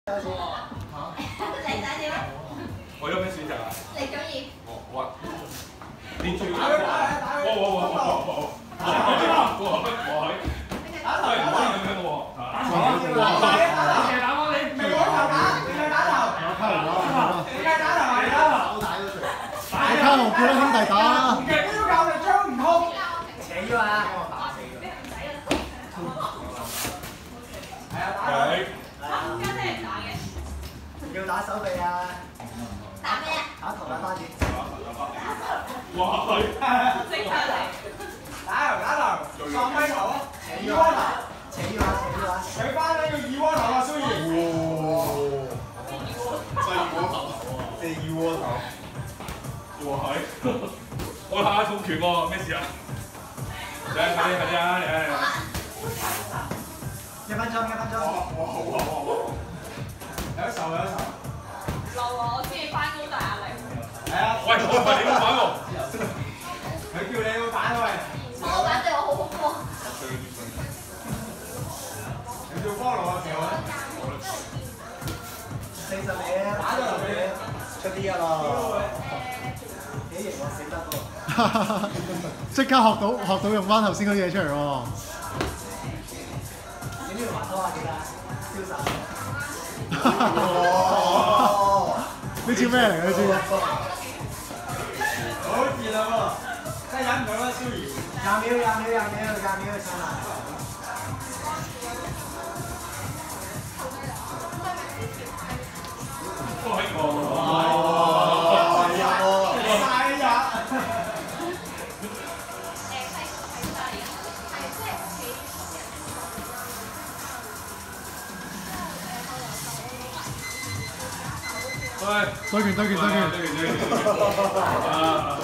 仔點啊？ 我有咩選擇啊？ 你中意？ 我連住打佢，我打頭唔可以咁樣嘅喎，打頭你打我你未開頭打，你係打頭，你係打頭係啦， 你卡豪叫兄弟打啦， 唔係都教你張唔通， 扯啊！ 係啊打佢， 家姐唔打嘅。 要打手臂啊！ 打咩啊？ 打頭打花子。 哇佢， 即刻嚟。 打頭，喪咪頭啊，二鍋頭， 扯啊！ 佢翻呢個二鍋頭啊，雖然， 真係二鍋頭，即係二鍋頭。 哇佢，我下重拳喎，咩事啊？嚟啊！ 1分鐘。 有一籌。 流啊！我知你翻工大壓力。 係啊，喂，我唔係你老闆喎，佢叫你老闆喂。 我老闆對我好好喎。 你做 follow 啊，條啊 40秒，打咗落去，出啲啊咯。幾型喎，死得喎！ 即刻學到用翻頭先嗰啲嘢出嚟喎。 你呢度滑拖啊？記得瀟灑。 呢招咩嚟嘅呢招？ 好熱啊喎，真係忍唔到啦，蕭怡。 20秒上嚟。 都喺個。晒日。喂， 對拳。 啊！